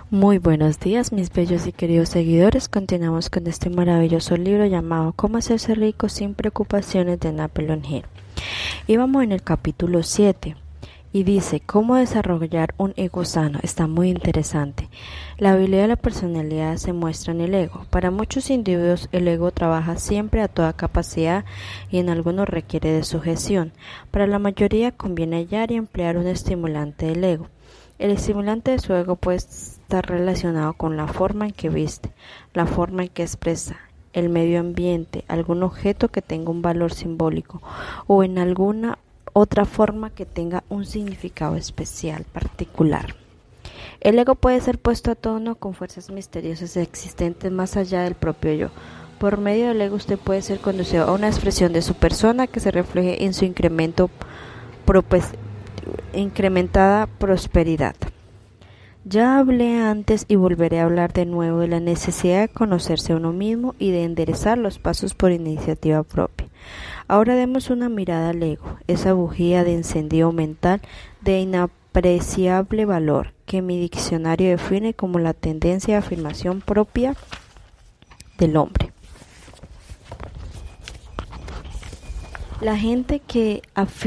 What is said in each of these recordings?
Muy buenos días, mis bellos y queridos seguidores. Continuamos con este maravilloso libro llamado Cómo hacerse rico sin preocupaciones de Napoleon Hill. Y vamos en el capítulo 7 y dice cómo desarrollar un ego sano. Está muy interesante. La habilidad de la personalidad se muestra en el ego. Para muchos individuos el ego trabaja siempre a toda capacidad y en algunos requiere de sujeción. Para la mayoría conviene hallar y emplear un estimulante del ego. El estimulante de su ego puede estar relacionado con la forma en que viste, la forma en que expresa, el medio ambiente, algún objeto que tenga un valor simbólico o en alguna otra forma que tenga un significado especial, particular. El ego puede ser puesto a tono con fuerzas misteriosas existentes más allá del propio yo. Por medio del ego usted puede ser conducido a una expresión de su persona que se refleje en su incrementada prosperidad. Ya hablé antes y volveré a hablar de nuevo de la necesidad de conocerse a uno mismo y de enderezar los pasos por iniciativa propia. Ahora demos una mirada al ego, esa bujía de encendido mental de inapreciable valor que mi diccionario define como la tendencia de afirmación propia del hombre. La gente que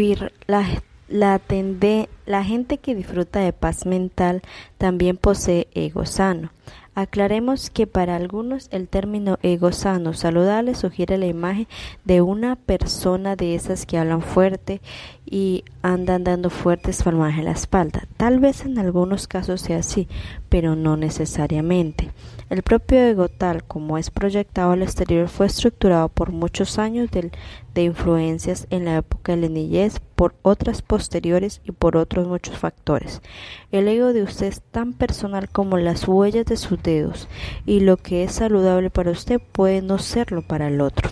La gente que disfruta de paz mental también posee ego sano. Aclaremos que para algunos el término ego sano saludable sugiere la imagen de una persona de esas que hablan fuerte y andan dando fuertes palmadas en la espalda. Tal vez en algunos casos sea así, pero no necesariamente. El propio ego, tal como es proyectado al exterior, fue estructurado por muchos años de influencias en la época de la niñez, por otras posteriores y por otros muchos factores. El ego de usted es tan personal como las huellas de sus dedos, y lo que es saludable para usted puede no serlo para el otro.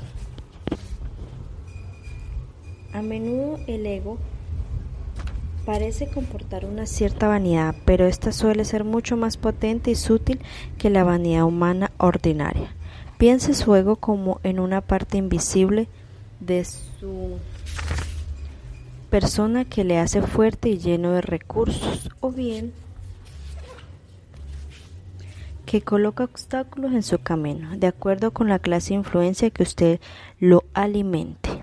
A menudo el ego parece comportar una cierta vanidad, pero esta suele ser mucho más potente y sutil que la vanidad humana ordinaria. Piense su ego como en una parte invisible de su persona que le hace fuerte y lleno de recursos, o bien que coloca obstáculos en su camino, de acuerdo con la clase de influencia que usted lo alimente.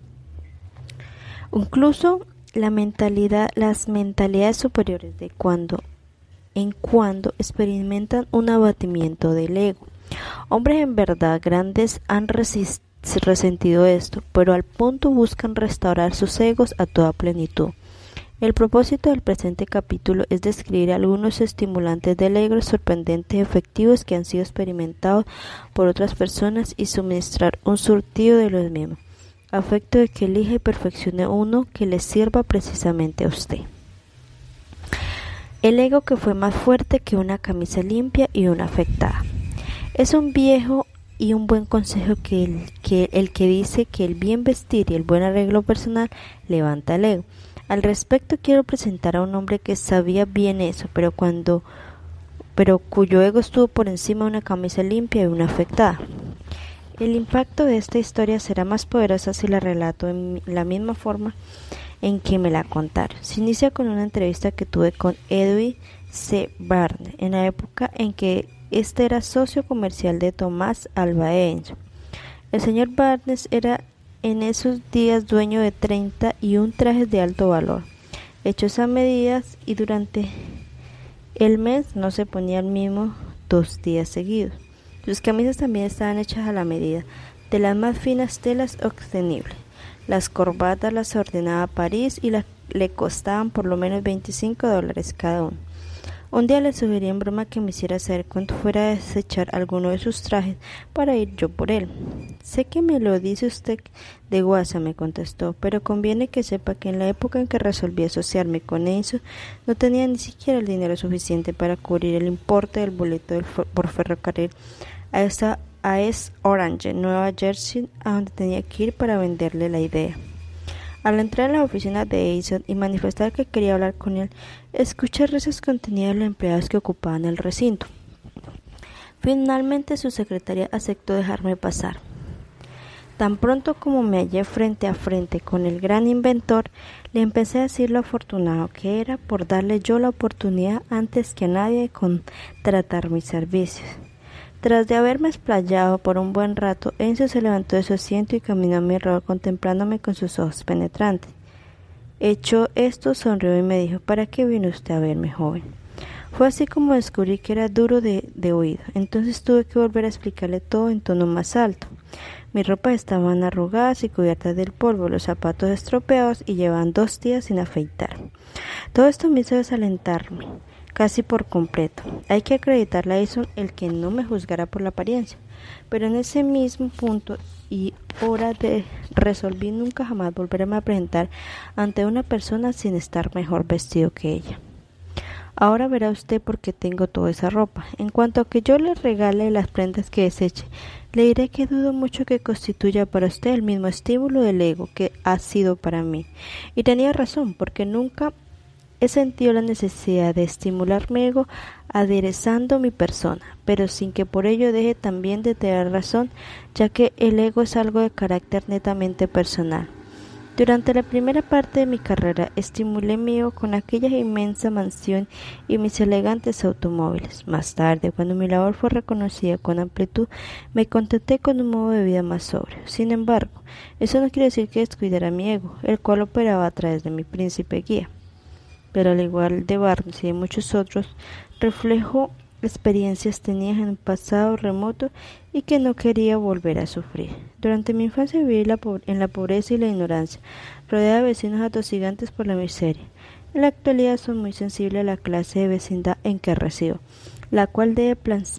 Incluso las mentalidades superiores de cuando en cuando experimentan un abatimiento del ego. Hombres en verdad grandes han resentido esto, pero al punto buscan restaurar sus egos a toda plenitud. El propósito del presente capítulo es describir algunos estimulantes del ego sorprendentes y efectivos que han sido experimentados por otras personas y suministrar un surtido de los mismos, a efecto de que elija y perfeccione uno que le sirva precisamente a usted. El ego que fue más fuerte que una camisa limpia y una afectada. Es un viejo y un buen consejo el que dice que el bien vestir y el buen arreglo personal levanta el ego. Al respecto quiero presentar a un hombre que sabía bien eso, pero cuyo ego estuvo por encima de una camisa limpia y una afectada. El impacto de esta historia será más poderosa si la relato en la misma forma en que me la contaron. Se inicia con una entrevista que tuve con Edwin C. Barnes, en la época en que este era socio comercial de Thomas Alva Edison. El señor Barnes era en esos días dueño de 31 trajes de alto valor, hechos a medidas, y durante el mes no se ponía el mismo 2 días seguidos. Sus camisas también estaban hechas a la medida, de las más finas telas obtenibles. Las corbatas las ordenaba París y le costaban por lo menos $25 cada uno. Un día le sugerí en broma que me hiciera saber cuánto fuera a desechar alguno de sus trajes para ir yo por él. Sé que me lo dice usted de guasa, me contestó, pero conviene que sepa que en la época en que resolví asociarme con eso, no tenía ni siquiera el dinero suficiente para cubrir el importe del boleto por ferrocarril a East Orange, Nueva Jersey, a donde tenía que ir para venderle la idea. Al entrar en la oficina de Edison y manifestar que quería hablar con él, escuché risas contenidas de los empleados que ocupaban el recinto. Finalmente su secretaria aceptó dejarme pasar. Tan pronto como me hallé frente a frente con el gran inventor, le empecé a decir lo afortunado que era por darle yo la oportunidad antes que a nadie de contratar mis servicios. Tras de haberme explayado por un buen rato, Enzo se levantó de su asiento y caminó a mi alrededor contemplándome con sus ojos penetrantes. Hecho esto, sonrió y me dijo: ¿Para qué vino usted a verme, joven? Fue así como descubrí que era duro de oído. Entonces tuve que volver a explicarle todo en tono más alto. Mis ropas estaban arrugadas y cubiertas del polvo, los zapatos estropeados y llevaban 2 días sin afeitar. Todo esto me hizo desalentarme casi por completo. Hay que acreditarle a Edison el que no me juzgara por la apariencia, pero en ese mismo punto y hora resolví nunca jamás volverme a presentar ante una persona sin estar mejor vestido que ella. Ahora verá usted por qué tengo toda esa ropa. En cuanto a que yo le regale las prendas que deseche, le diré que dudo mucho que constituya para usted el mismo estímulo del ego que ha sido para mí. Y tenía razón, porque nunca he sentido la necesidad de estimular mi ego aderezando mi persona, pero sin que por ello deje también de tener razón, ya que el ego es algo de carácter netamente personal. Durante la primera parte de mi carrera estimulé mi ego con aquella inmensa mansión y mis elegantes automóviles. Más tarde, cuando mi labor fue reconocida con amplitud, me contenté con un modo de vida más sobrio. Sin embargo, eso no quiere decir que descuidara mi ego, el cual operaba a través de mi príncipe guía. Pero al igual de Barnes y de muchos otros, reflejo experiencias tenidas en un pasado remoto y que no quería volver a sufrir. Durante mi infancia viví en la pobreza y la ignorancia, rodeada de vecinos atosigantes por la miseria. En la actualidad soy muy sensible a la clase de vecindad en que resido, la cual debe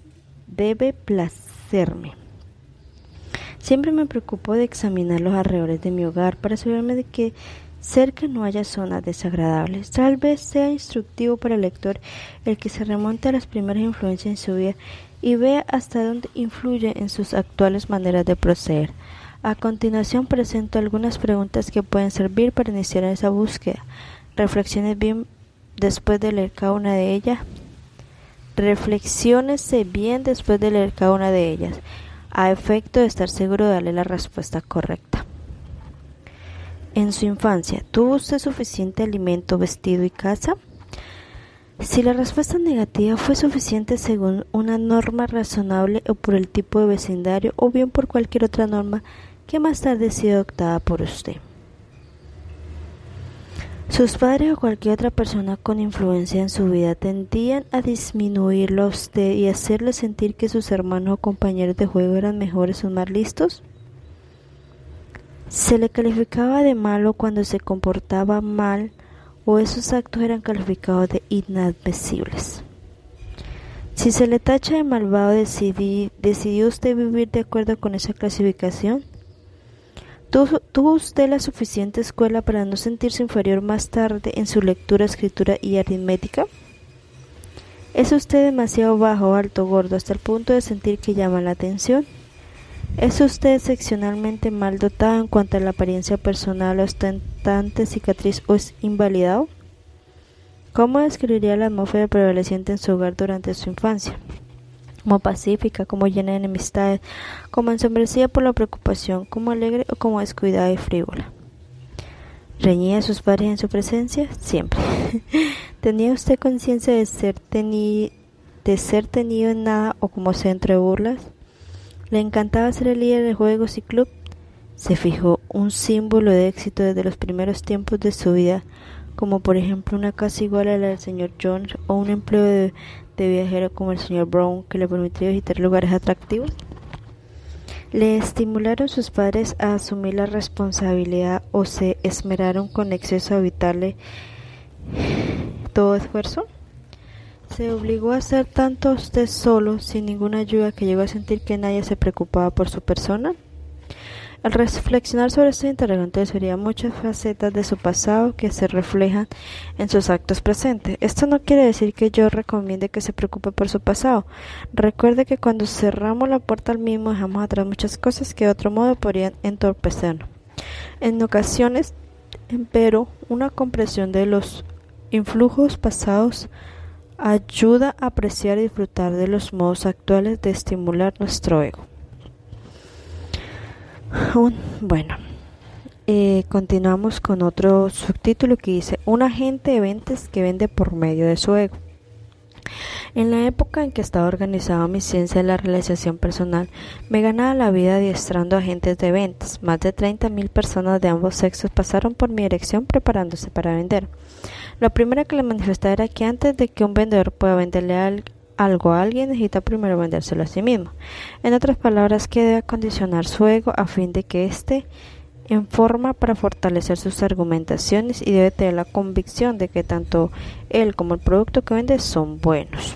placerme. Siempre me preocupo de examinar los alrededores de mi hogar para asegurarme de que cerca no haya zonas desagradables. Tal vez sea instructivo para el lector el que se remonte a las primeras influencias en su vida y vea hasta dónde influye en sus actuales maneras de proceder. A continuación presento algunas preguntas que pueden servir para iniciar esa búsqueda. Reflexione bien después de leer cada una de ellas. Reflexiónese bien después de leer cada una de ellas, a efecto de estar seguro de darle la respuesta correcta. En su infancia, ¿tuvo usted suficiente alimento, vestido y casa? Si la respuesta negativa fue suficiente según una norma razonable o por el tipo de vecindario o bien por cualquier otra norma que más tarde ha sido adoptada por usted. Sus padres o cualquier otra persona con influencia en su vida tendían a disminuirlo a usted y hacerle sentir que sus hermanos o compañeros de juego eran mejores o más listos. Se le calificaba de malo cuando se comportaba mal o esos actos eran calificados de inadmisibles. Si se le tacha de malvado, ¿decidió usted vivir de acuerdo con esa clasificación? ¿Tuvo usted la suficiente escuela para no sentirse inferior más tarde en su lectura, escritura y aritmética? ¿Es usted demasiado bajo, alto, gordo hasta el punto de sentir que llama la atención? ¿Es usted excepcionalmente mal dotado en cuanto a la apariencia personal, ostentante, cicatriz o es invalidado? ¿Cómo describiría la atmósfera prevaleciente en su hogar durante su infancia? Como pacífica, como llena de enemistades, como ensombrecida por la preocupación, como alegre o como descuidada y frívola. ¿Reñía a sus padres en su presencia? Siempre. ¿Tenía usted conciencia de ser tenido en nada o como centro de burlas? ¿Le encantaba ser el líder de juegos y club? Se fijó un símbolo de éxito desde los primeros tiempos de su vida, como por ejemplo una casa igual a la del señor Jones o un empleo de viajero como el señor Brown que le permitía visitar lugares atractivos. ¿Le estimularon sus padres a asumir la responsabilidad o se esmeraron con exceso a evitarle todo esfuerzo? ¿Se obligó a hacer tanto a usted solo, sin ninguna ayuda, que llegó a sentir que nadie se preocupaba por su persona? Al reflexionar sobre este interrogante vería muchas facetas de su pasado que se reflejan en sus actos presentes. Esto no quiere decir que yo recomiende que se preocupe por su pasado. Recuerde que cuando cerramos la puerta al mismo dejamos atrás muchas cosas que de otro modo podrían entorpecernos. En ocasiones, empero, una comprensión de los influjos pasados ayuda a apreciar y disfrutar de los modos actuales de estimular nuestro ego. Bueno, continuamos con otro subtítulo que dice: un agente de ventas que vende por medio de su ego. En la época en que estaba organizada mi ciencia de la realización personal, me ganaba la vida adiestrando agentes de ventas. Más de 30.000 personas de ambos sexos pasaron por mi dirección preparándose para vender. Lo primero que le manifestaba era que antes de que un vendedor pueda venderle algo a alguien, necesita primero vendérselo a sí mismo. En otras palabras, que debe acondicionar su ego a fin de que éste en forma para fortalecer sus argumentaciones, y debe tener la convicción de que tanto él como el producto que vende son buenos.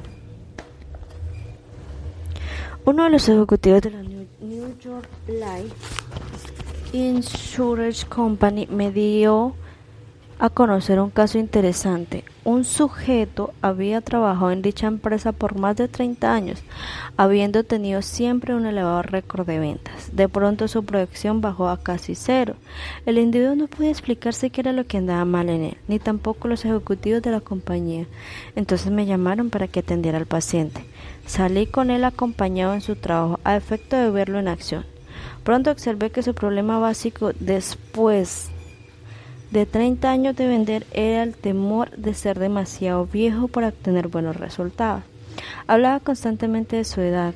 Uno de los ejecutivos de la New York Life Insurance Company me dio a conocer un caso interesante. Un sujeto había trabajado en dicha empresa por más de 30 años, habiendo tenido siempre un elevado récord de ventas. De pronto su producción bajó a casi cero. El individuo no podía explicarse qué era lo que andaba mal en él, ni tampoco los ejecutivos de la compañía. Entonces me llamaron para que atendiera al paciente. Salí con él acompañado en su trabajo, a efecto de verlo en acción. Pronto observé que su problema básico después de 30 años de vender era el temor de ser demasiado viejo para obtener buenos resultados. Hablaba constantemente de su edad.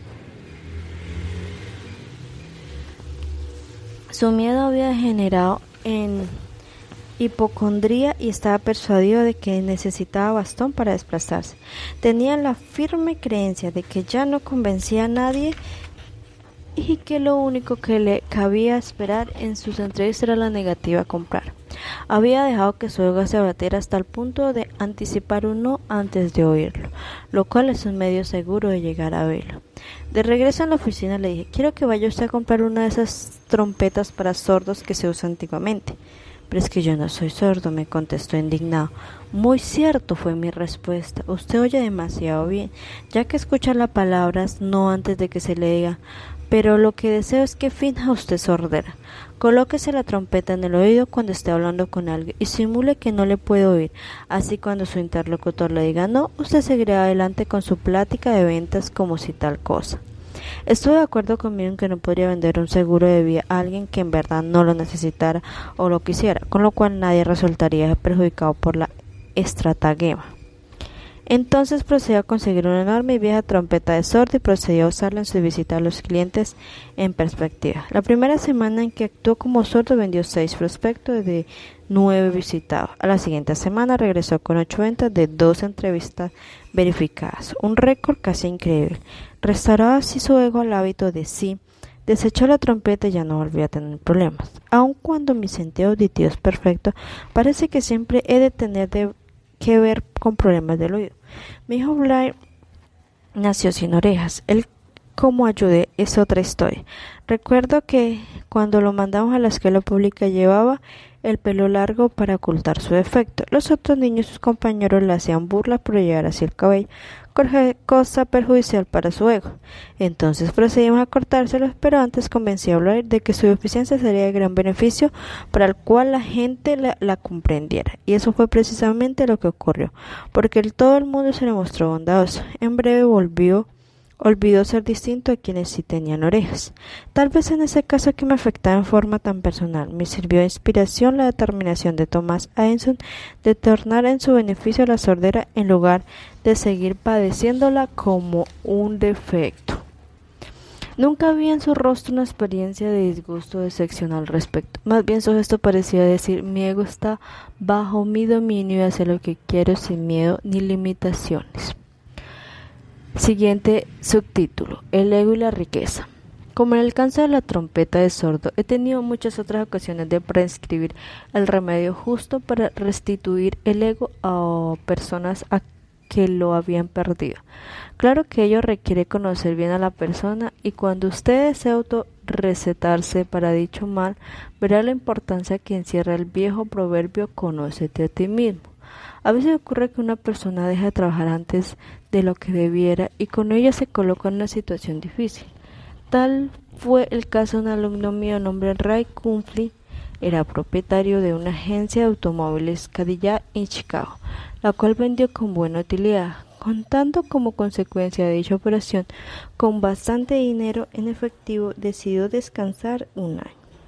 Su miedo había generado en hipocondría y estaba persuadido de que necesitaba bastón para desplazarse. Tenía la firme creencia de que ya no convencía a nadie y que lo único que le cabía esperar en sus entrevistas era la negativa a comprar. Había dejado que su ego se abatiera hasta el punto de anticipar un no antes de oírlo, lo cual es un medio seguro de llegar a verlo. De regreso en la oficina le dije: quiero que vaya usted a comprar una de esas trompetas para sordos que se usa antiguamente. Pero es que yo no soy sordo, me contestó indignado. Muy cierto, fue mi respuesta. Usted oye demasiado bien, ya que escucha las palabras no antes de que se le diga. Pero lo que deseo es que finja usted sordera. Colóquese la trompeta en el oído cuando esté hablando con alguien y simule que no le puede oír. Así cuando su interlocutor le diga no, usted seguirá adelante con su plática de ventas como si tal cosa. Estuve de acuerdo conmigo en que no podría vender un seguro de vida a alguien que en verdad no lo necesitara o lo quisiera, con lo cual nadie resultaría perjudicado por la estratagema. Entonces procedió a conseguir una enorme y vieja trompeta de sordo y procedió a usarla en su visita a los clientes en perspectiva. La primera semana en que actuó como sordo vendió 6 prospectos de 9 visitados. A la siguiente semana regresó con 8 ventas de 2 entrevistas verificadas, un récord casi increíble. Restauraba así su ego al hábito de sí, desechó la trompeta y ya no volvió a tener problemas. Aun cuando mi sentido auditivo es perfecto, parece que siempre he de tener que ver con problemas del oído. Mi hijo Blair nació sin orejas. Él, como ayudé, es otra historia. Recuerdo que cuando lo mandamos a la escuela pública llevaba el pelo largo para ocultar su defecto. Los otros niños, sus compañeros, le hacían burla por llevar así el cabello, cosa perjudicial para su ego. Entonces procedimos a cortárselos, pero antes convencí a Blair de que su deficiencia sería de gran beneficio para el cual la gente la comprendiera. Y eso fue precisamente lo que ocurrió, porque todo el mundo se le mostró bondadoso. En breve olvidó ser distinto a quienes sí tenían orejas. Tal vez en ese caso que me afectaba en forma tan personal, me sirvió de inspiración la determinación de Thomas Edison de tornar en su beneficio la sordera en lugar de seguir padeciéndola como un defecto. Nunca vi en su rostro una experiencia de disgusto o decepción al respecto. Más bien su gesto parecía decir: mi ego está bajo mi dominio y hace lo que quiero sin miedo ni limitaciones. Siguiente subtítulo: el ego y la riqueza. Como en el caso de la trompeta de sordo, he tenido muchas otras ocasiones de prescribir el remedio justo para restituir el ego a personas a que lo habían perdido. Claro que ello requiere conocer bien a la persona, y cuando usted desea autorrecetarse para dicho mal, verá la importancia que encierra el viejo proverbio: conócete a ti mismo. A veces ocurre que una persona deja de trabajar antes de lo que debiera y con ello se coloca en una situación difícil. Tal fue el caso de un alumno mío, nombre Ray Kunfli. Era propietario de una agencia de automóviles Cadillac en Chicago, la cual vendió con buena utilidad, contando como consecuencia de dicha operación con bastante dinero en efectivo. Decidió descansar un año.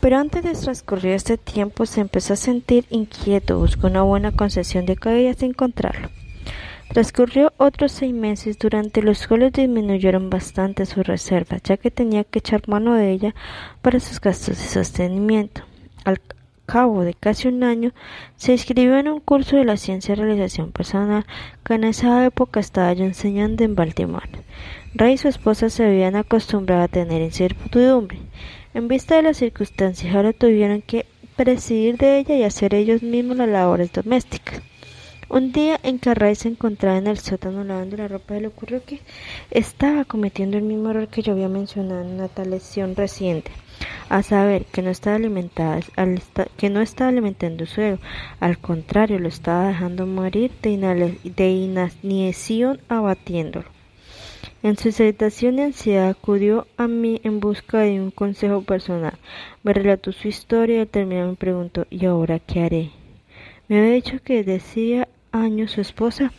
Pero antes de transcurrir este tiempo se empezó a sentir inquieto, buscó una buena concesión de Khadija sin encontrarlo. Transcurrió otros 6 meses, durante los cuales disminuyeron bastante sus reservas, ya que tenía que echar mano de ella para sus gastos de sostenimiento. Al cabo de casi un año, se inscribió en un curso de la ciencia de realización personal que en esa época estaba yo enseñando en Baltimore. Ray y su esposa se habían acostumbrado a tener incertidumbre. En vista de las circunstancias, ahora tuvieron que prescindir de ella y hacer ellos mismos las labores domésticas. Un día en que Ray se encontraba en el sótano lavando la ropa, le ocurrió que estaba cometiendo el mismo error que yo había mencionado en una tal lección reciente, a saber, que no estaba alimentando su ego, al contrario, lo estaba dejando morir de inanición, abatiéndolo. En su excitación y ansiedad acudió a mí en busca de un consejo personal. Me relató su historia y al terminar me preguntó: ¿y ahora qué haré? Me había dicho que decía años su esposa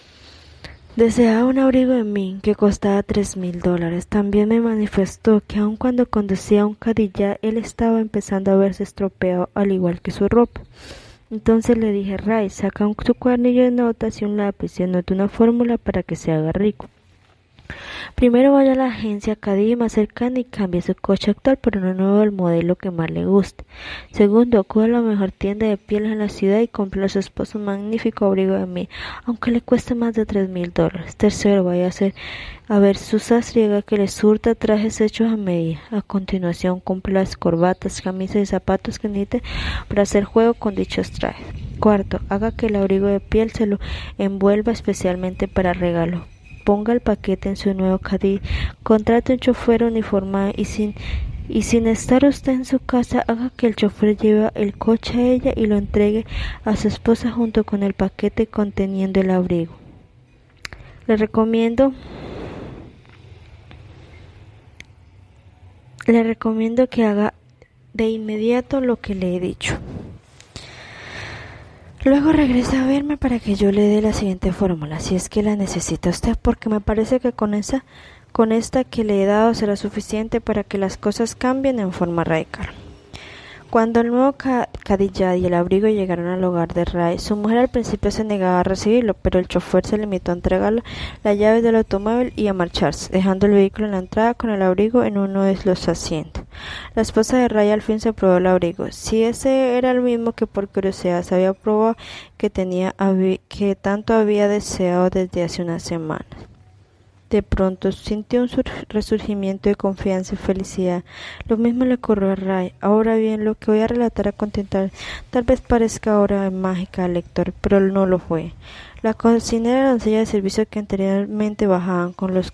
deseaba un abrigo de mí que costaba $3,000. También me manifestó que aun cuando conducía un Cadillac, él estaba empezando a verse estropeado al igual que su ropa. Entonces le dije: Ray, saca tu cuadernillo de notas y un lápiz y anota una fórmula para que se haga rico. Primero vaya a la agencia Cadillac más cercana y cambie su coche actual por uno nuevo del modelo que más le guste. Segundo, acude a la mejor tienda de pieles en la ciudad y compre a su esposo un magnífico abrigo de mí, aunque le cueste más de $3,000. Tercero, vaya a ver su sastre y haga que le surta trajes hechos a medida. A continuación, compre las corbatas, camisas y zapatos que necesite para hacer juego con dichos trajes. Cuarto, haga que el abrigo de piel se lo envuelva especialmente para regalo. Ponga el paquete en su nuevo Cadillac, contrate un chofer uniformado y sin estar usted en su casa, haga que el chofer lleve el coche a ella y lo entregue a su esposa junto con el paquete conteniendo el abrigo. Le recomiendo que haga de inmediato lo que le he dicho. Luego regresa a verme para que yo le dé la siguiente fórmula, si es que la necesita usted, porque me parece que con esta que le he dado será suficiente para que las cosas cambien en forma radical. Cuando el nuevo Cadillac y el abrigo llegaron al hogar de Ray, su mujer al principio se negaba a recibirlo, pero el chofer se limitó a entregarle las llaves del automóvil y a marcharse, dejando el vehículo en la entrada con el abrigo en uno de los asientos. La esposa de Ray al fin se probó el abrigo. Si ese era el mismo que por curiosidad se había probado, que tanto había deseado desde hace unas semanas. De pronto sintió un resurgimiento de confianza y felicidad. Lo mismo le ocurrió a Ray. Ahora bien, lo que voy a relatar a continuación tal vez parezca ahora mágica al lector, pero no lo fue. La cocinera y la doncella de servicio que anteriormente bajaban con los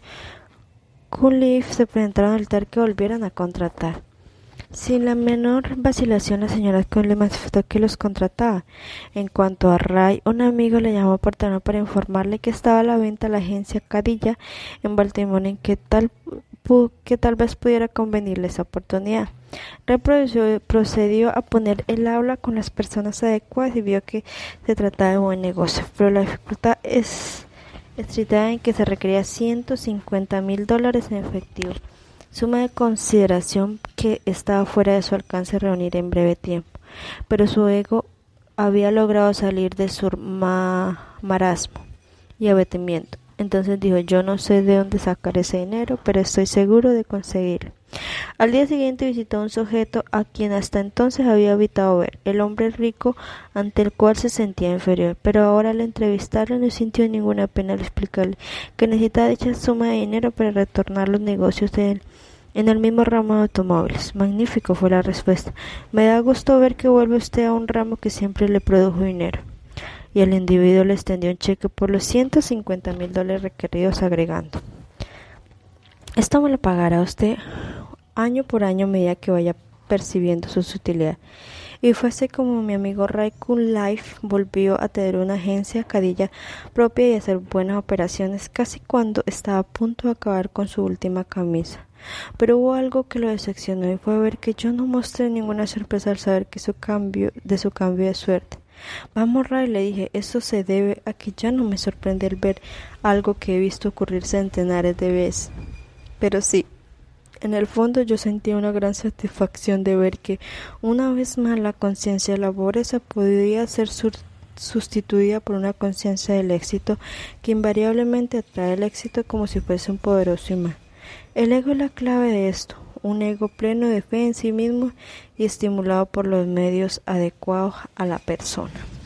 Cunliffe se presentaron al altar que volvieran a contratar. Sin la menor vacilación, la señora Cunliffe le manifestó que los contrataba. En cuanto a Ray, un amigo le llamó por teléfono para informarle que estaba a la venta la agencia Cadillac en Baltimore, en que tal vez pudiera convenirle esa oportunidad. Ray procedió a poner el habla con las personas adecuadas y vio que se trataba de buen negocio, pero la dificultad estriba en que se requería $150,000 en efectivo, suma de consideración que estaba fuera de su alcance reunir en breve tiempo, pero su ego había logrado salir de su marasmo y abatimiento. Entonces dijo: yo no sé de dónde sacar ese dinero, pero estoy seguro de conseguirlo. Al día siguiente visitó a un sujeto a quien hasta entonces había evitado ver, el hombre rico ante el cual se sentía inferior, pero ahora al entrevistarlo no sintió ninguna pena al explicarle que necesitaba dicha suma de dinero para retornar los negocios de él en el mismo ramo de automóviles. Magnífico, fue la respuesta. Me da gusto ver que vuelve usted a un ramo que siempre le produjo dinero. Y el individuo le extendió un cheque por los $150,000 requeridos, agregando: esto me lo pagará usted año por año a medida que vaya percibiendo su utilidad. Y fue así como mi amigo Ray Cunliffe volvió a tener una agencia Cadillac propia y hacer buenas operaciones, casi cuando estaba a punto de acabar con su última camisa. Pero hubo algo que lo decepcionó y fue ver que yo no mostré ninguna sorpresa al saber que su cambio de suerte. Vamos, Ray, le dije, esto se debe a que ya no me sorprende el ver algo que he visto ocurrir centenares de veces. Pero sí, En el fondo yo sentía una gran satisfacción de ver que una vez más la conciencia de la pobreza podía ser sustituida por una conciencia del éxito que invariablemente atrae el éxito como si fuese un poderoso imán. El ego es la clave de esto, un ego pleno de fe en sí mismo y estimulado por los medios adecuados a la persona.